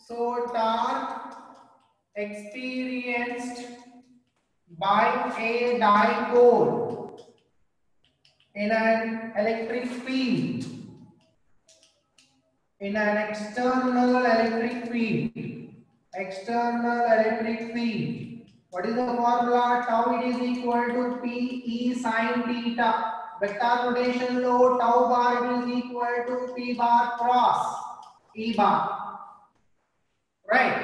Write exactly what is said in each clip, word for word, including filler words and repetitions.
So torque experienced by a dipole in an electric field, in an external electric field, external electric field. What is the formula? Tau it is equal to P E sin theta. Vector rotation load tau bar it is equal to P bar cross E bar. Right?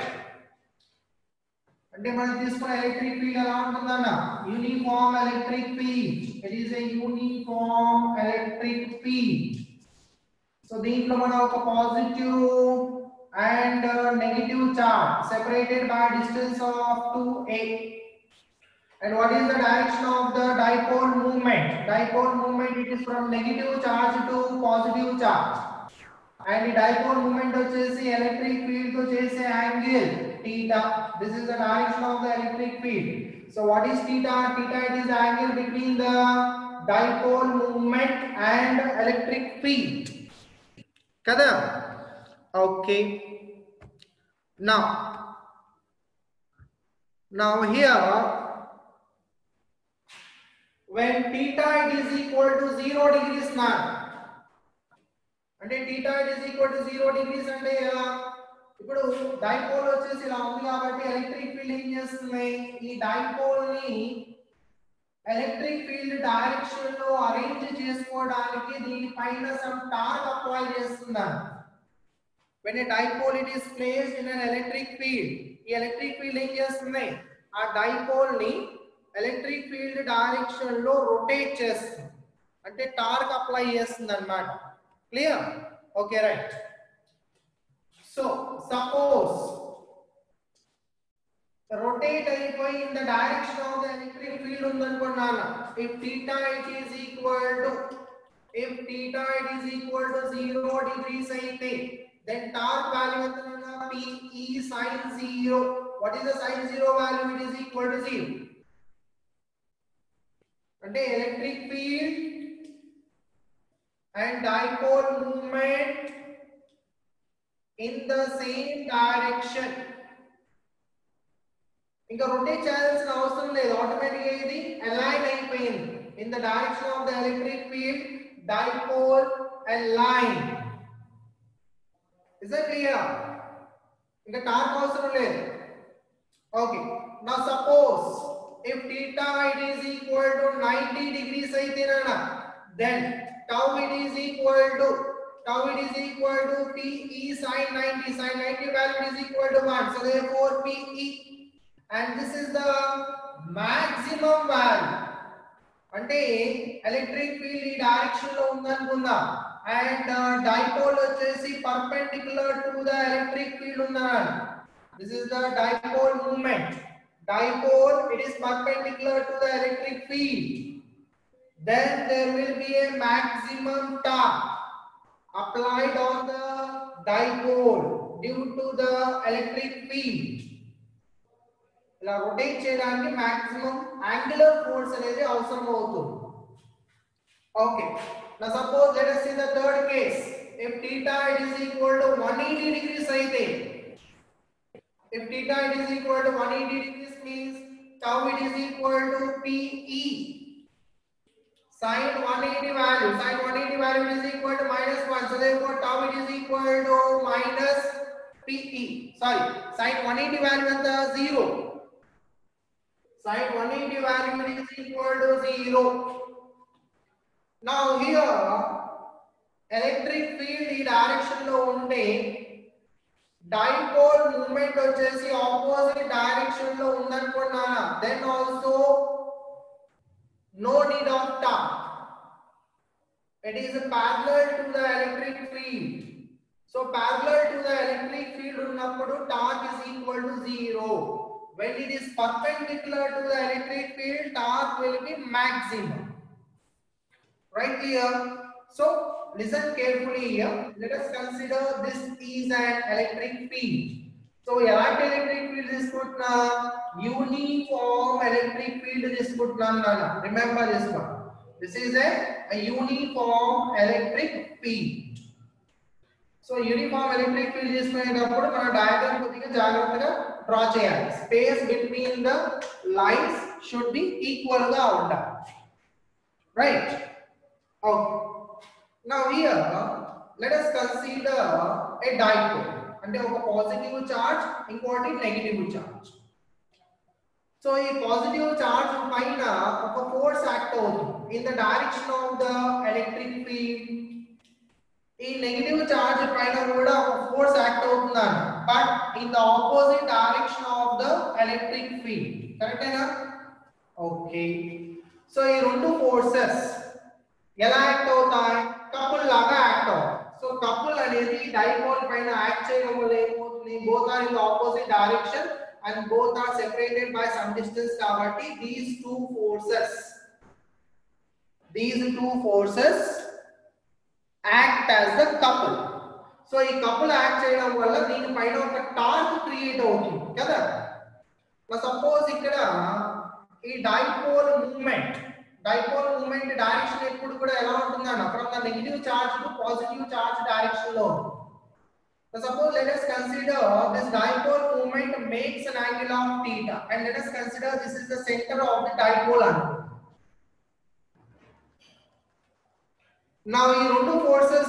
అంటే మనం తీసుకున్న electric field ఎలా ఉంటుందన్న uniform electric field. It is a uniform electric field. So దీంట్లో మనం ఒక positive and negative charge separated by distance of two a. And what is the direction of the dipole movement? Dipole movement it is from negative charge to positive charge. And the dipole movement వచ్చేసి electric field తో చేసే angle theta. This is the direction of the electric field. So what is theta? Theta it is the angle between the dipole movement and electric field. Kada? Okay. Now, now here, when theta it is equal to zero degrees now, అంటే theta it is equal to zero degrees అంటే ఎలా? ఇప్పుడు dipole వచ్చేసి ఇలా ఉంది కాబట్టి electric field ఏం చేస్తుంది? ఈ డైపోల్ ని ఎలక్ట్రిక్ ఫీల్డ్ డైరెక్షన్ లో అరేంజ్ చేసుకోవడానికి దీనిపైన సమ్ టార్క్ అప్లై చేస్తున్నాను. When a dipole it is placed in an electric field, ఈ ఎలక్ట్రిక్ ఫీల్డ్ ఏం చేస్తుంది? ఆ డైపోల్ ని ఎలక్ట్రిక్ ఫీల్డ్ డైరెక్షన్ లో రొటేట్ చేస్తుంది, అంటే టార్క్ అప్లై చేస్తుంది అన్నమాట. Clear? Okay, right. So suppose rotate అయిపోయి in the direction of the electric field ఉందనుకున్నాను. if theta it is equal to if theta it is equal to zero degrees అయితే then torque value ఎంతనన్నా P E sin zero. what is the sin zero value? it is equal to zero. అంటే electric field and dipole movement in the same direction. ఇంకా rotate చేయాల్సిన అవసరం లేదు, automatic గా ఇది align అయిపోయింది. In the direction of the electric field dipole align. Is it clear? ఇంకా torque అవసరం లేదు. Okay, now suppose if theta it is equal to ninety degrees అయితేనా then tau it is equal to tau it is equal to P E sin ninety. sin ninety value is equal to one. so therefore P E, and this is the maximum value. అంటే electric field ఈ direction లో ఉందనుకుందాం and dipole వచ్చేసి perpendicular to the electric field ఉందన్నాను. this is the dipole movement. dipole it is perpendicular to the electric field. then there will be a maximum torque applied on the dipole due to the electric field. ఇలా rotate చేయడానికి maximum angular force అనేది అవసరం అవుతుంది. Okay, now suppose let us see the third case. if theta it is equal to one hundred eighty degrees అయితే if theta it is equal to one hundred eighty degrees means tau it is equal to P E sin one hundred eighty value. sin one hundred eighty value is equal to minus one. so therefore tau it is equal to minus P E. sorry, sin one hundred eighty value is zero. sin one hundred eighty value is equal to zero. now here electric field ఈ direction లో ఉంటే dipole movement వచ్చేసి opposite direction లో ఉందనుకున్నానా then also no need of torque. it is parallel to the electric field. so parallel to the electric field ఉన్నప్పుడు torque is equal to zero. when it is perpendicular to the electric field torque will be maximum. right here? so listen carefully here. let us consider this is an electric field. so elanti electric field తీసుకుంటున్నా? uniform electric field తీసుకుంటున్నాను. remember this one. this is a, a uniform electric field. So uniform electric field తీసుకునేటప్పుడు మన diagram కొద్దిగా జాగ్రత్తగా draw చేయాలి. Space between the lines should be equal గా ఉండాలి. Right? Okay. Now here let us consider a dipole. అంటే ఒక positive charge, ఇంకోటి నెగటివ్ చార్జ్. సో ఈ పాజిటివ్ చార్జ్ పైన ఒక ఫోర్స్ యాక్ట్ అవుతుంది in the direction of the electric field. ఈ నెగటివ్ చార్జ్ పైన కూడా ఒక ఫోర్స్ యాక్ట్ అవుతుందన్న, but in the opposite direction of the electric field. కరెక్టేనా? ఓకే. సో ఈ రెండు ఫోర్సెస్ ఎలా యాక్ట్ అవుతాయి? కపుల్ లాగా యాక్ట్ అవుతాయి. సో కపుల్ అనేది డైపోల్ పైన యాక్ట్ చేయడం వల్ల ఏమవుతుంది? Both are in the opposite direction and both are separated by some distance kabatti these two forces these two forces act as the couple. so ee couple act cheyadam valla deeni paina oka torque create avutundi kada. now suppose ikkada ee dipole movement dipole movement direction eppudu kuda ela untundana from the negative charge to positive charge direction lo. So suppose let us consider this dipole movement makes an angle of theta, and let us consider this is the center of the dipole. Now ఈ రెండు forces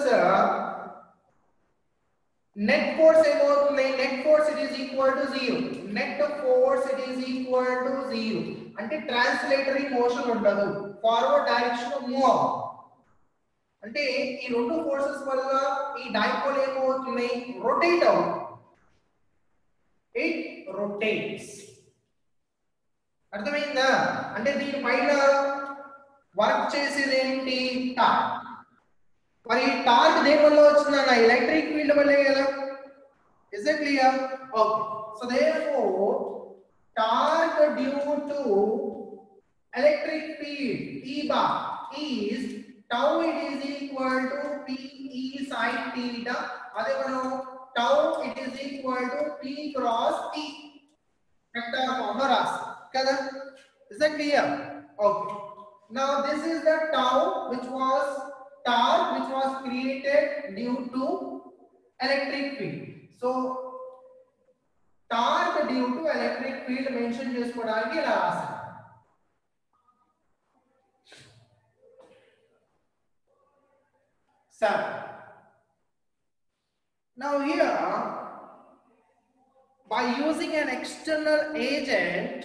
net force ఏమవుతుంది? net force it is equal to zero. net force it is equal to zero. అంటే translatory motion ఉండదు, forward direction లో move అవ్వదు. అంటే ఈ రెండు ఫోర్సెస్ వల్ల ఈ డైపోల్ ఏమవుతుంది? రొటేట్ అవుతుంది. It rotates. అర్థమైందా? అంటే దీని పైన వర్క్ చేసేది ఏంటి? టార్క్. మరి ఈ టార్క్ దేని వల్ల వచ్చిందన్న? ఎలక్ట్రిక్ ఫీల్డ్ వల్లే కదా. Is it clear? Okay. So therefore torque due to electric field E bar is tau it is equal to P E sin theta. అదే మనం tau it is equal to P cross E vector form లో రాస్తాం కదా. is that clear? okay. now this is the tau which was torque which was created due to electric field. so torque due to electric field mention చేసుకోవడానికి ఇలా రాస్తాం. Sir, now here by using an external agent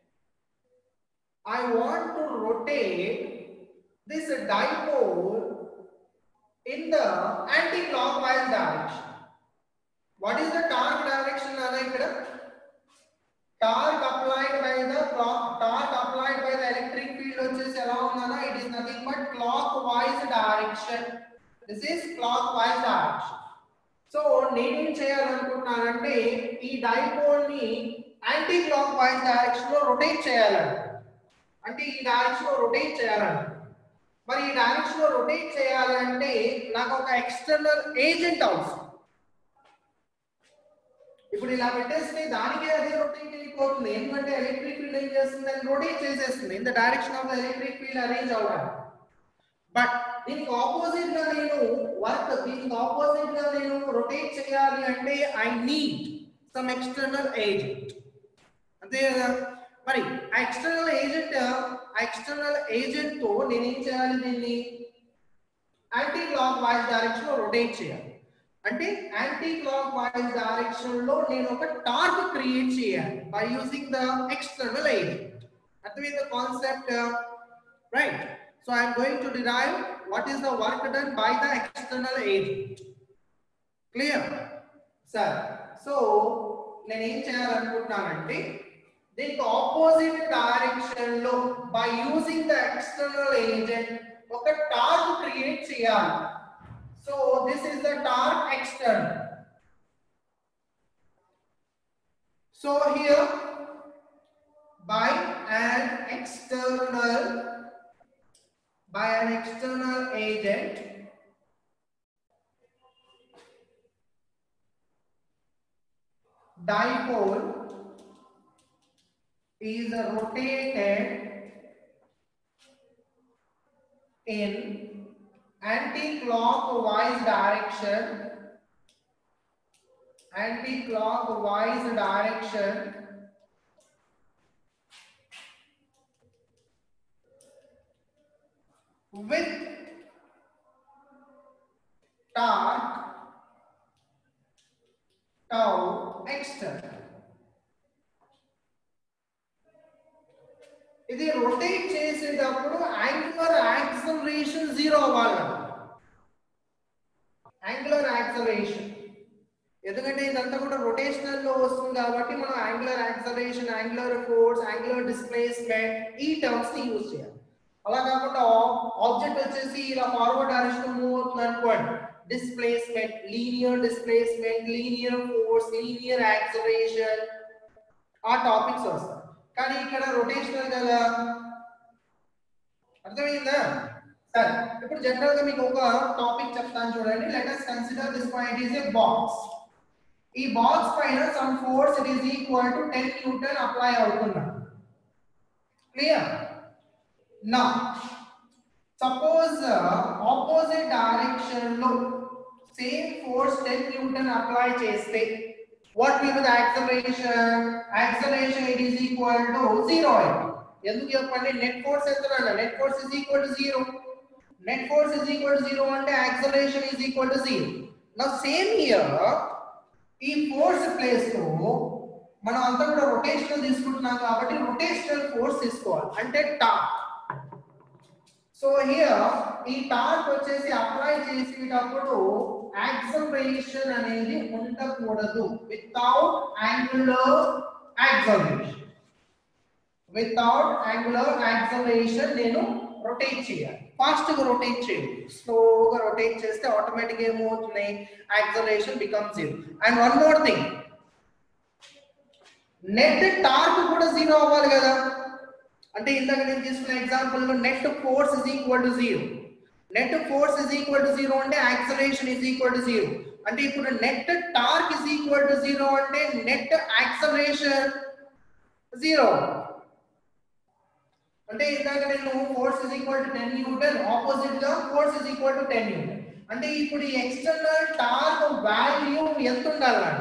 I want to rotate this dipole in the anti-clockwise direction. What is the torque direction nana ikkada? Torque applied by the clock torque applied by the electric field vachesi ela undana, it is nothing but clockwise direction. This is clockwise direction. So నేను ఏం చేయాలనుకుంటున్నానంటే ఈ dipole ని anti clock wise direction లో rotate చేయాలంట. అంటే ఈ direction లో rotate చేయాలంట. మరి ఈ డైరెక్షన్ లో రొటేట్ చేయాలంటే నాకు ఒక ఎక్స్టర్నల్ ఏజెంట్ అవసరం. ఇప్పుడు ఇలా పెట్టేస్తే దానికే అదే రొటేట్ అయిపోతుంది. ఎందుకంటే ఎలక్ట్రిక్ ఫీల్డ్ ఏం చేస్తుంది? అది రొటేట్ చేసేస్తుంది in the direction of the electric field arrange అవ్వడానికి. బట్ దీనికి ఆపోజిట్ గా నేను వర్క్ దీనికి ఆపోజిట్ గా నేను రొటేట్ చేయాలి అంటే I need some external agent. అంతే కదా. మరి ఆ ఎక్స్టర్నల్ ఏజెంట్ ఆ ఎక్స్టర్నల్ ఏజెంట్ తో నేను ఏం చేయాలి? దీన్ని యాంటీ క్లాక్ వైజ్ డైరెక్షన్ లో రొటేట్ చేయాలి. అంటే యాంటీ క్లాక్ వైజ్ డైరెక్షన్ లో నేను ఒక టార్క్ క్రియేట్ చేయాలి by using the external agent. అర్థమైందా concept? Right. So I am going to derive what is the work done by the external agent. Clear? Sir. So నేను ఏం చేయాలనుకుంటున్నానంటే దీనికి opposite direction లో by using the external agent ఒక torque create చేయాలి. So this is the torque external. So here by an external by an external agent dipole is rotated in anti-clockwise direction anti-clockwise direction with torque tau external. ఇది rotate చేసేటప్పుడు angular acceleration zero అవ్వాలి. Angular acceleration ఎందుకంటే ఇదంతా కూడా rotational లో వస్తుంది కాబట్టి మనం angular acceleration, angular force, angular displacement ఈ టర్మ్స్ ని యూజ్ చేయాలి. అలా కాకుండా ఆబ్జెక్ట్ వచ్చేసి ఇలా ఫార్వర్డ్ డైరెక్షన్ మూవ్ అవుతుంది అనుకోండి, displacement, linear displacement, linear force, linear acceleration ఆ టాపిక్స్ వస్తాయి. కానీ ఇక్కడ రొటేషనల్ కదా, అర్థమైందా? సరే, ఇప్పుడు జనరల్ గా మీకు ఒక టాపిక్ చెప్తాను చూడండి. Let us consider this point is a box. ఈ బాక్స్ పైన some force it is equal to ten newton apply అవుతుంది. Clear? now suppose opposite direction లో same force ten newton apply చేస్తే what will be the acceleration? Acceleration it is equal to zero. ఎందుకు చెప్పండి? Net force ఎంత అన్న, net force is equal to zero. Net force is equal to zero అంటే acceleration is equal to zero. now same here ఈ force place లో మనం అంతా కూడా రొటేషనల్ తీసుకుంటున్నాం కాబట్టి రొటేషనల్ ఫోర్స్ తీసుకోవాలి, అంటే టార్క్. సో హియర్ ఈ టార్క్ వచ్చేసి అప్లై చేసేటప్పుడు యాక్సిలరేషన్ అనేది ఉండకూడదు. Without angular acceleration without angular acceleration నేను రొటేట్ చేయాలి. ఫాస్ట్ గా రొటేట్ చేయాలి, స్లోగా రొటేట్ చేస్తే ఆటోమేటిక్ గా ఏమవుతుంది, acceleration becomes zero. And one more thing, net torque కూడా జీరో అవ్వాలి కదా. అంటే ఇందాక నేను తీసుకున్న ఎగ్జాంపుల్ లో net force is equal to zero. Net force is equal to zero అంటే acceleration is equal to zero. అంటే ఇప్పుడు net torque is equal to zero అంటే నెట్ యాక్సిలరేషన్ జీరో. అంటే ఇందాక నేను force is equal to ten newton, opposite గా force is equal to ten newton. అంటే ఇప్పుడు ఈ ఎక్స్టర్నల్ టార్క్ వాల్యూ ఎంత ఉండాలి?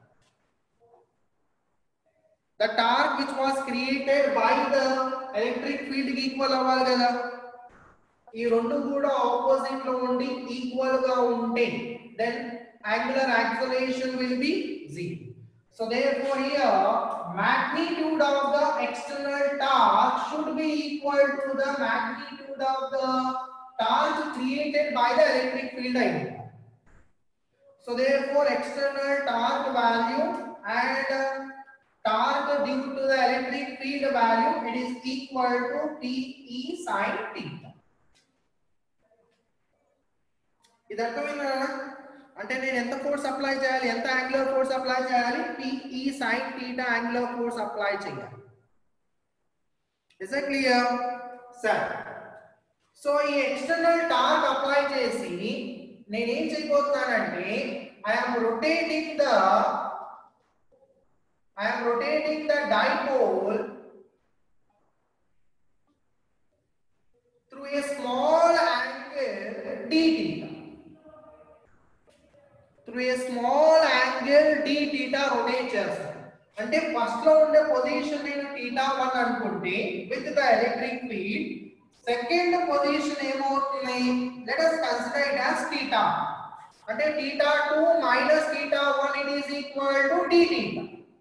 the torque which was created by the electric field కి ఈక్వల్ అవ్వాలి కదా. ఈ రెండు కూడా ఆపోజిట్ లో ఉండి ఈక్వల్ గా ఉంటే then angular acceleration will be zero. so therefore here magnitude of the external torque should be equal to the magnitude of the torque created by the electric field. so therefore external torque value and torque due to the electric field value it is equal to T E sin theta. ఇది అర్థమైందా? అంటే నేను ఎంత force apply చేయాలి, ఎంత angular force apply చేయాలి, T E sin theta angular force apply చేయాలి. Is it clear? సరే, సో ఈ ఎక్స్టర్నల్ టార్క్ అప్లై చేసి నేను ఏం చేయబోతున్నానంటే I am rotating the I am rotating the dipole through a small angle d theta. Through a small angle d theta rotate చేస్తాను. అంటే first లో ఉండే పొజిషన్ నేను theta one అనుకుంటే with the electric field, second position ఏమవుతుంది, let us consider it as theta. అంటే theta two minus theta one it is equal to d theta.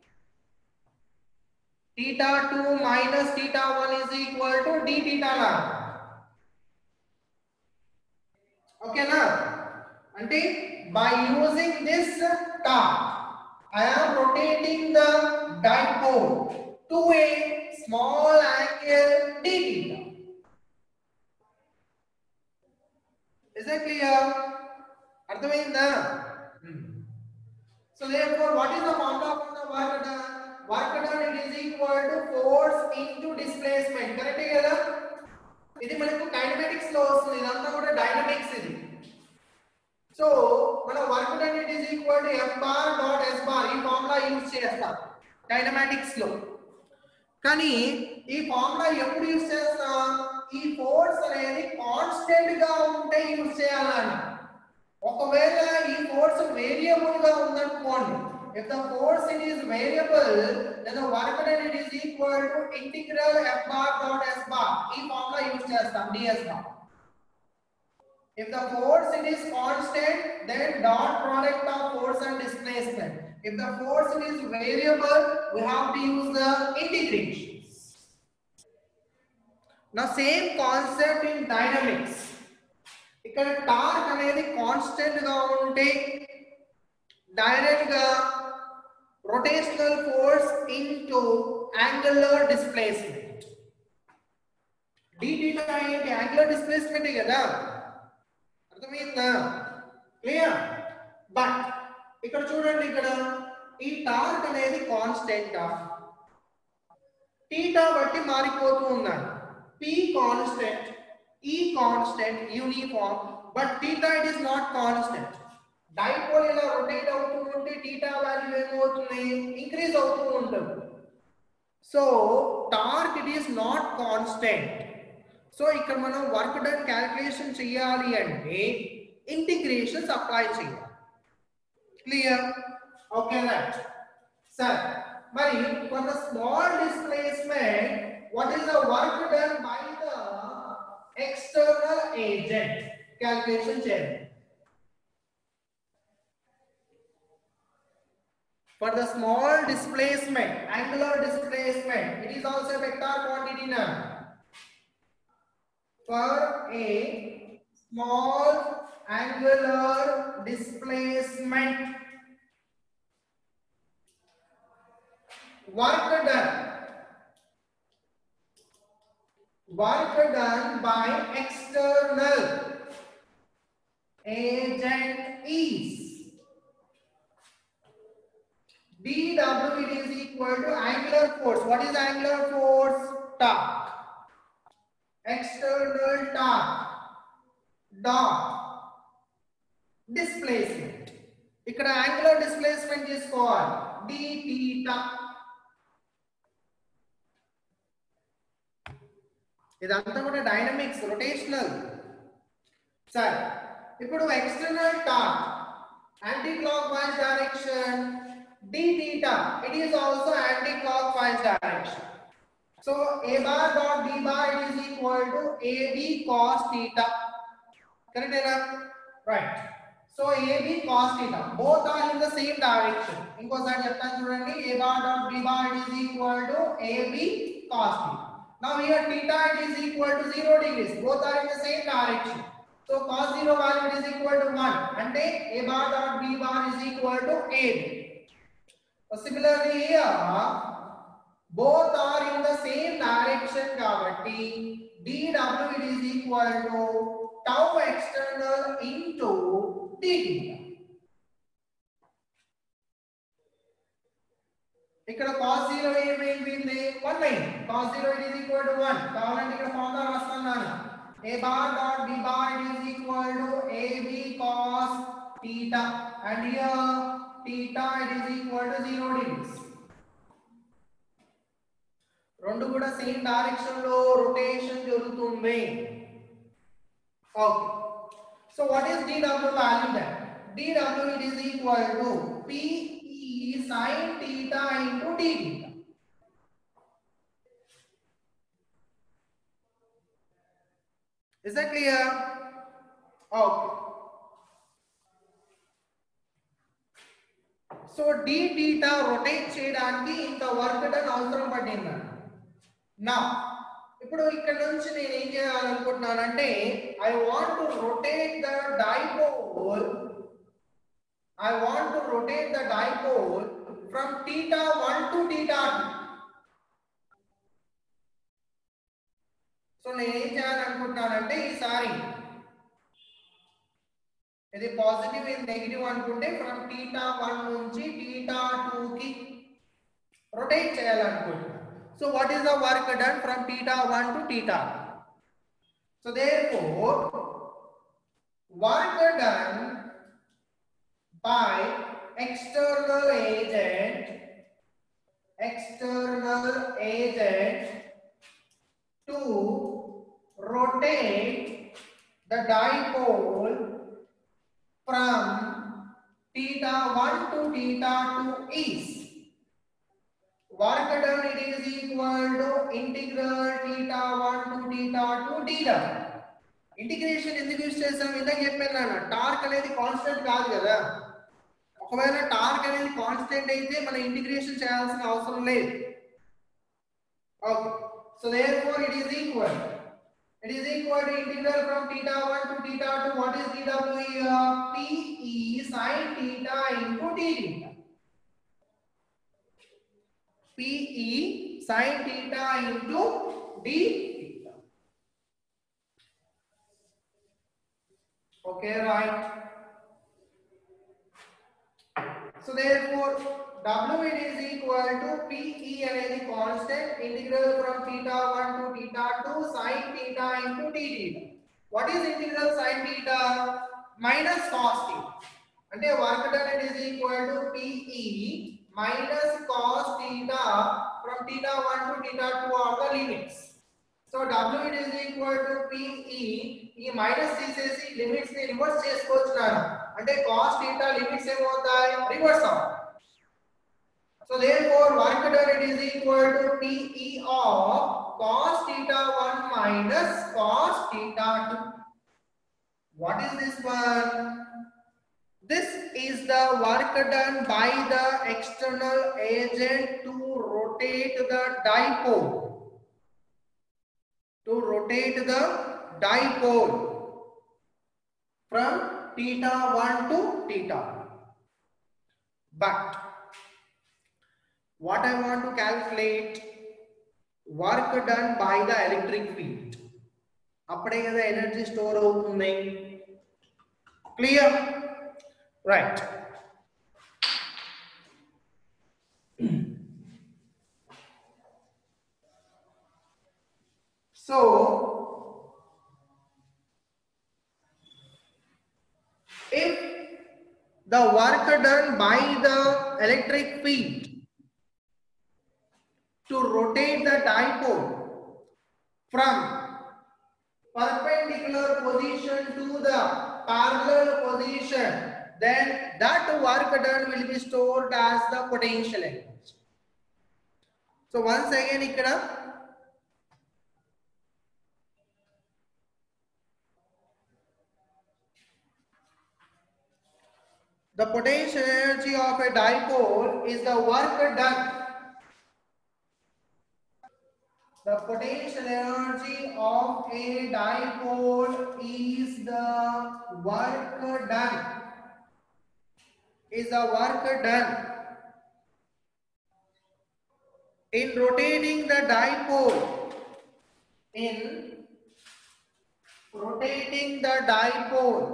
theta two minus theta one is equal to d theta na. okay na? ante by using this torque I am rotating the dipole to a small angle d theta. is that clear? ardhamainda? hmm. so therefore what is the formula for the work done? work done it is equal to force into displacement. correct కదా? ఇది మనకు kinematics లో వస్తుంది, ఇదంతా కూడా dynamics ఇది. So మన work done ఇట్ is equal to f bar dot s bar ఈ ఫార్ములా యూస్ చేస్తాం కైనమాటిక్స్ లో. కానీ ఈ ఫార్ములా ఎప్పుడు యూస్ చేస్తాం, ఈ ఫోర్స్ అనేది కాన్స్టెంట్ గా ఉంటే యూస్ చేయాలని. ఒకవేళ ఈ ఫోర్స్ వేరియబుల్ గా ఉందనుకోండి, if the force it is variable, then the work done it is equal to integral F bar dot S bar. ఈ formula use చేస్తాం ds bar. If the force it is constant, then dot product of force and displacement. If the force it is variable, we have to use the integrations. Now same concept in dynamics. ఇక్కడ torque అనేది constant గా ఉంటే direct గా rotational force into angular displacement. d theta అంటే angular displacement కదా, అర్థమైందా? Clear? But ఇక్కడ చూడండి, ఇక్కడ ఈ టార్క్ అనేది కాన్స్టెంట్ ఆఫ్ theta బట్టి మారిపోతూ ఉందండి. p constant, e constant, uniform, but theta it is not constant. Dipole ఇలా రొటేట్ అవుతూ ఉంటే theta వాల్యూ ఏమవుతుంది? ఇంక్రీజ్ అవుతూ ఉంటుంది. So torque it is not constant. So ఇక్కడ మనం వర్క్ డన్ క్యాలిక్యులేషన్ చేయాలి అంటే ఇంటిగ్రేషన్స్ అప్లై చేయాలి. క్లియర్? Okay right. సర్ మరి for the small displacement what is the work done by the external agent? Calculation చేయండి. For the small displacement, angular displacement, it is also a vector quantity now. For a small angular displacement, work done work done by external agent is dW, it is equal to angular force. What is angular force? Torque. External torque dot displacement. ఇక్కడ angular displacement తీసుకోవాలి, d theta. ఇదంతా కూడా dynamics, rotational. సరే ఇప్పుడు external torque anti clock wise direction d theta, it is also anti-clockwise direction. So a bar dot b bar it is equal to ab cos theta. Correct enough? Right. So ab cos theta, both are in the same direction. ఇంకోసారి చెప్తాను చూడండి, a bar dot b bar it is equal to ab cos theta. Now here theta it is equal to zero degrees, both are in the same direction. So cos zero value it is equal to one, అంటే a bar dot b bar is equal to ab. Similarly here both are in the same direction కాబట్టి dW it is equal to tau external into d theta. ఇక్కడ cos zero ఏమైంది? one అయింది. cos zero it is equal to one. కావాలంటే ఇక్కడ formula రాస్తున్నాను, a bar dot b bar it is equal to ab cos theta, and here theta it is equal to zero degrees. రెండు కూడా same direction లో rotation జరుగుతుంది. Okay, so what is dW value then? dW it is equal to p e sin theta into d theta. Is that clear? Okay. So d theta rotate చేయడానికి ఇంత work done అవసరం పడింది. నా ఇప్పుడు ఇక్కడ నుంచి నేను ఏం చేయాలనుకుంటున్నానంటే I want to rotate the dipole I want to rotate the dipole from theta one to theta two. సో నేను ఏం చేయాలనుకుంటున్నానంటే ఈసారి ఇది పాజిటివ్ ఇది నెగిటివ్ అనుకుంటే ఫ్రమ్ theta one నుంచి theta two కి రొటేట్ చేయాలనుకుంటున్నాను. So what is the work done from theta one to theta? So therefore work done by external agent external agent to rotate the dipole from theta one to theta two is work done, it is equal to integral theta one to theta two d done. Integration ఎందుకు use చేసాం? ఇందాక చెప్పాను నాన్న, torque అనేది constant కాదు కదా. ఒకవేళ torque అనేది కాన్స్టెంట్ అయితే మనం ఇంటిగ్రేషన్ చేయాల్సిన అవసరం లేదు. Okay, so therefore it is equal it is equal to integral from theta one to theta two. What is dw here? Pe sin theta into d theta. Pe sin theta into d theta. Okay, right. So therefore w it is equal to Pe అనేది constant, integral from theta one to theta two sin theta into d theta. What is integral sin theta? Minus cos theta. అంటే work done it is equal to Pe minus cos theta from theta one to theta two are the limits. So w it is equal to Pe, ఈ minus తీసేసి limits ని reverse చేసుకోవచ్చున్నాను. అంటే cos theta limits ఏమవుతాయి? Reverse అవుతాయి. So therefore work done it is equal to Pe of cos theta one minus cos theta two. What is this one? This is the work done by the external agent to rotate the dipole. To rotate the dipole from theta one to theta. But what I want to calculate, work done by the electric field. అప్పుడే కదా energy store అవుతుంది. Clear? Right. So if the work done by the electric field to rotate the dipole from perpendicular position to the parallel position, then that work done will be stored as the potential energy. So once again ikkada the potential energy of a dipole is the work done. The potential energy of a dipole is the work done. Is the work done in rotating the dipole. In rotating the dipole.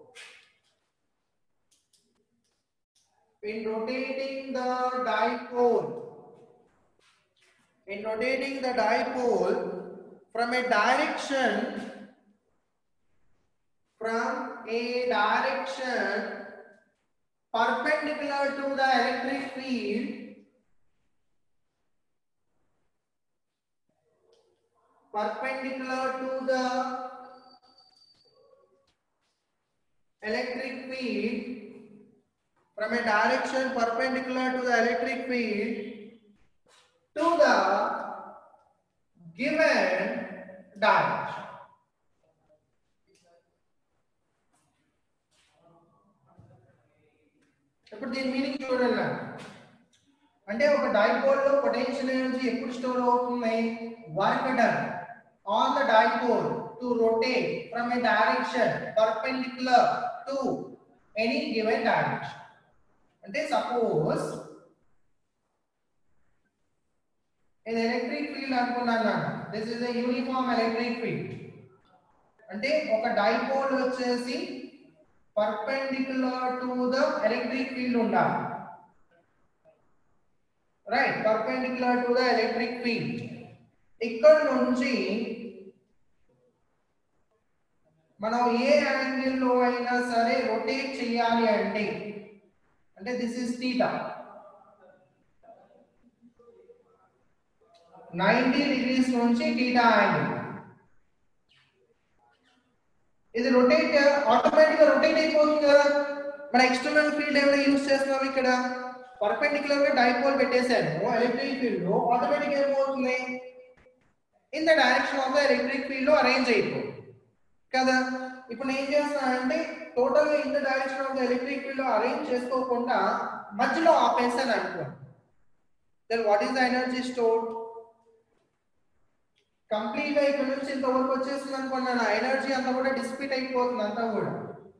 In rotating the dipole. In rotating the dipole from a direction, from a direction perpendicular to the electric field, perpendicular to the electric field, from a direction perpendicular to the electric field to the given direction. ఇప్పుడు దీని meaning చూడండి. అంటే ఒక dipole లో potential energy ఎప్పుడు store అవుతుంది? Work done on the dipole to rotate from a direction perpendicular to any given direction. అంటే suppose ఇది ఎలక్ట్రిక్ ఫీల్డ్ అనుకున్నాను. This is a uniform electric field. అంటే ఒక డైపోల్ వచ్చేసి perpendicular to the electric field ఉండాలి. Right, perpendicular to the electric field. ఇక్కడ నుంచి మనం ఏ యాంగిల్ లో అయినా సరే రొటేట్ చేయాలి అంటే అంటే this is theta. Ninety degrees నుంచి థీటా యాంగిల్. ఇది రొటేట్ ఆటోమేటిక్ గా రొటేట్ అయిపోతుంది కదా. మన ఎక్స్టర్నల్ ఫీల్డ్ ఏమైనా యూస్ చేస్తున్నాం ఇక్కడ పర్పెండిక్యులర్ గా డైపోల్ పెట్టేశాను ఎలక్ట్రిక్ ఫీల్డ్ లో ఆటోమేటిక్ గా ఏమవుతుంది in the direction of the electric field లో అరేంజ్ అయిపోతుంది కదా ఇప్పుడు నేను ఏం చేస్తున్నానంటే టోటల్ గా in the direction of the electric field లో అరేంజ్ చేసుకోకుండా మధ్యలో ఆపేసాను అనుకోండి then what is the energy stored complete గా ఇక్కడ నుంచి ఇంతవరకు వచ్చేసింది అనుకోండి నా ఎనర్జీ అంతా కూడా డిసిపేట్ అయిపోతుంది అంతా కూడా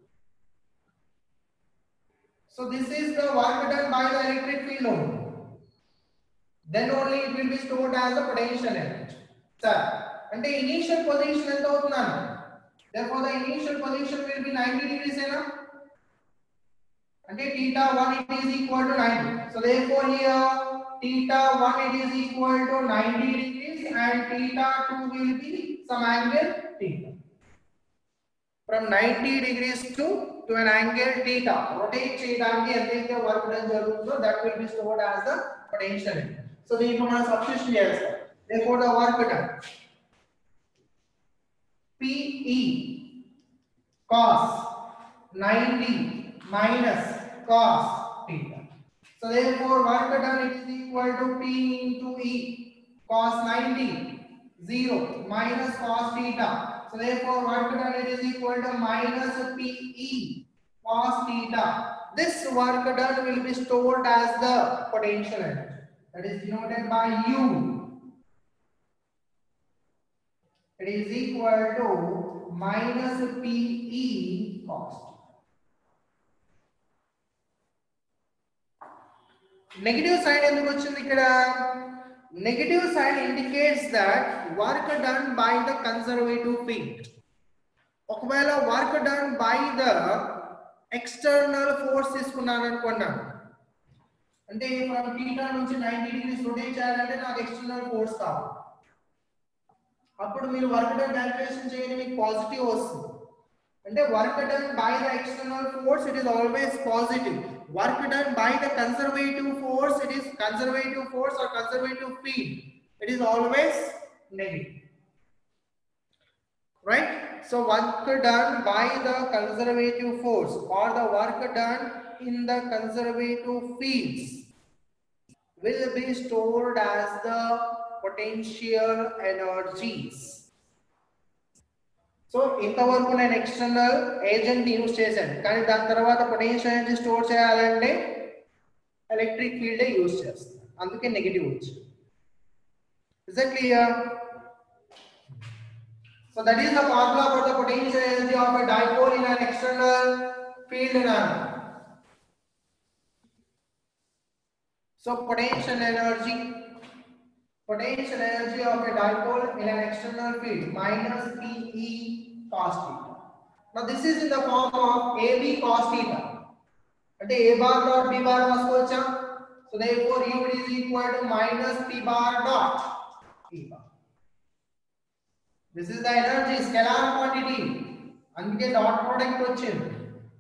so this is the work done by the electric field only then only it will be stored as a potential energy sir అంటే ఇనిషియల్ పొజిషన్ ఎంత అవుతున్నాను therefore the initial position will be ninety degrees ena అంటే theta one it is equal to ninety so therefore here theta one it is equal to ninety degrees and theta two will be some angle theta from ninety degrees to to an angle theta rotate cheyadaniki entaithe work done jarugutundo that will be stored as the potential energy so దీంట్లో మనం substitution చేస్తాం therefore the work done P E cos ninety minus cos theta. So therefore work done it is equal to P into E cos ninety zero minus cos theta. So therefore work done it is equal to minus P E cos theta. This work done will be stored as the potential energy that is denoted by U. It is equal to minus P E cos. Negative sign enduku vachindi ikkada negative sign indicates that work done by the conservative field okavela work done by the external force తీసుకున్నాను అనుకున్నాను అంటే from theta నుంచి ninety degrees rotate చేయాలంటే నాకు external force కావాలి అప్పుడు మీరు work done calculation చేయండి మీకు పాజిటివ్ వస్తుంది అంటే work done by the external force it is always positive work done by the conservative force it is conservative force or conservative field it is always negative right so work done by the conservative force or the work done in the conservative fields will be stored as the potential energies. So ఇంతవరకు నేను external agent use చేశాను కానీ దాని తర్వాత potential energy store చేయాలంటే electric field use చేస్తాను అందుకే negative వచ్చింది is it clear so that is the formula for the potential energy of a dipole in an external field now. So potential energy potential energy of a dipole in an external field minus P E cos theta. Now this is in the form of A B cos theta. Ante A bar dot B bar raskocha. So therefore U is equal to minus P bar dot E bar. This is the energy scalar quantity. Andike dot product vachindi.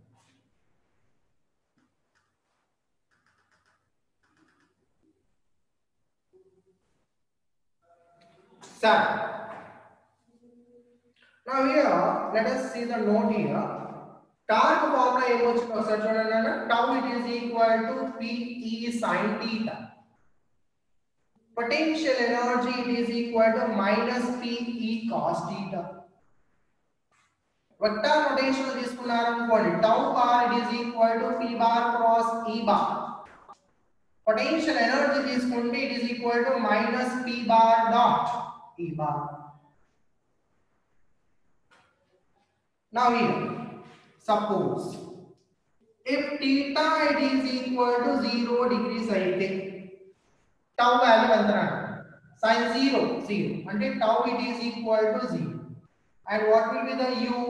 Sir. Now here, let us see the note here. Torque formula em vachindi okasari chudandi tau it is equal to P E sin theta. Potential energy it is equal to minus P E cos theta. Vector notation తీసుకున్నారు అనుకోండి tau bar it is equal to P bar cross E bar. Potential energy తీసుకుంటే it is equal to minus P bar dot E bar. Now here, suppose if theta it is equal to zero degrees అయితే tau value ఎంత sin zero zero అంటే tau it is equal to zero and what will be the u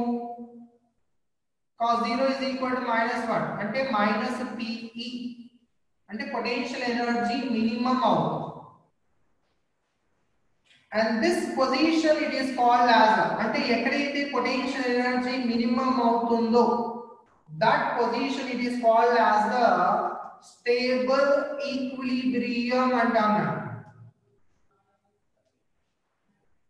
cos zero is equal to minus one అంటే minus P E అంటే potential energy minimum అవుతుంది. And this position it is called as ante ekkadaithe potential energy minimum avutundo that position it is called as the stable equilibrium antamu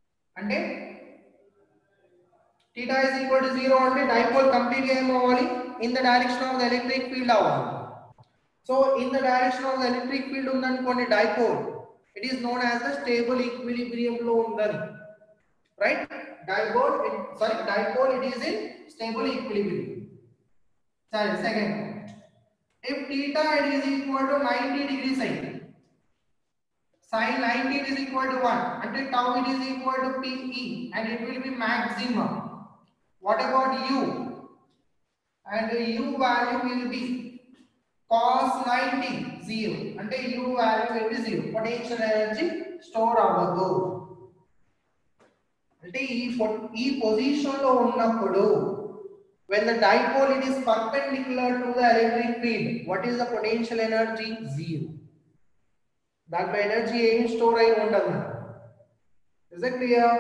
ante theta is equal to zero ante dipole complete ga em avali in the direction of the electric field అవ్వాలి. So in the direction of the electric field ఉందనుకోండి dipole, it is known as the stable equilibrium లో ఉందని, right? Dipole, it, sorry, dipole it is in stable equilibrium. Sorry, second, if theta it is equal to ninety degrees sin, sin ninety is equal to one, until tau it is equal to P E and it will be maximum. What about u? And u value will be cos ninety zero, అంటే u value will be zero. Potential energy store అవ్వదు. అంటే ఈ ఈ position లో ఉన్నప్పుడు when the dipole it is perpendicular to the electric field, what is the potential energy? Zero. దాంట్లో energy ఏం store అయి ఉండదు. Is it clear?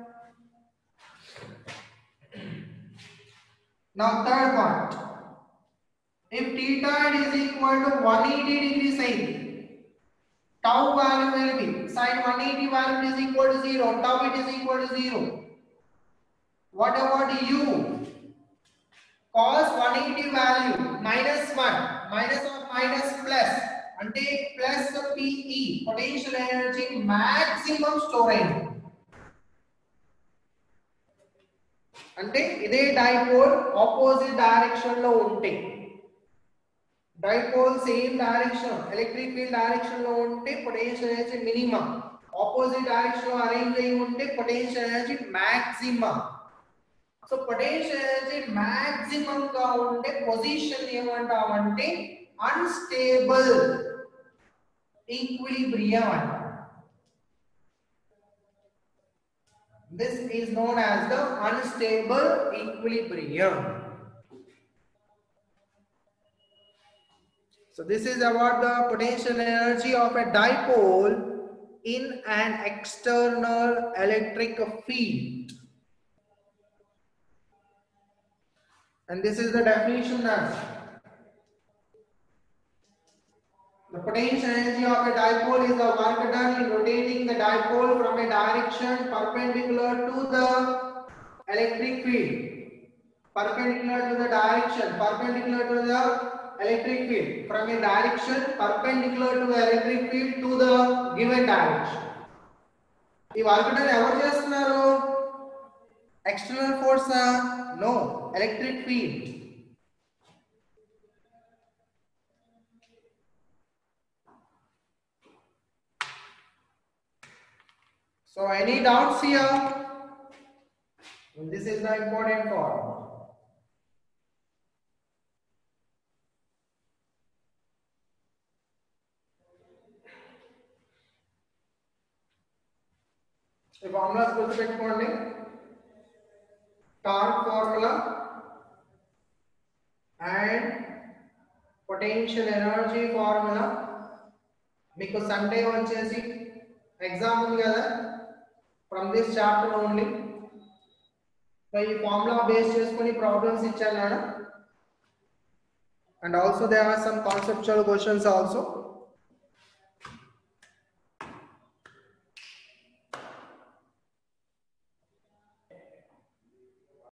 Now third part, if theta is equal to one hundred eighty degrees sin, tau value will be sin one hundred eighty value is equal to zero, tau it is equal to zero. What about u? Cos one hundred eighty value minus one, minus or minus plus, అంటే plus P E, potential energy maximum store అయింది. అంటే ఇదే dipole opposite direction లో ఉంటే, dipole same direction electric field direction లో ఉంటే potential energy minimum, opposite direction లో arrange అయి ఉంటే potential energy maximum. So potential energy maximum గా ఉండే పొజిషన్ ఏమంటామంటే అన్స్టేబుల్ ఈక్విలిబ్రియం అంట. This is known as the unstable equilibrium. So this is about the potential energy of a dipole in an external electric field. And this is the definition now. The potential energy of a dipole is the work done in rotating the dipole from a direction perpendicular to the electric field. Perpendicular to the direction, perpendicular to the electric field. From a direction perpendicular to the electric field to the given direction. ఈ work done ఎవరు చేస్తున్నారు? External force? No, electric field. So any doubts here? This is the important part. ఈ formulas గుర్తుపెట్టుకోండి. Torque formula and potential energy formula. మీకు Sunday వచ్చేసి exam ఉంది కదా, from this chapter only. So ఈ ఫార్ములా బేస్ చేసుకుని ప్రాబ్లమ్స్ ఇచ్చాను, and also they are some conceptual questions also.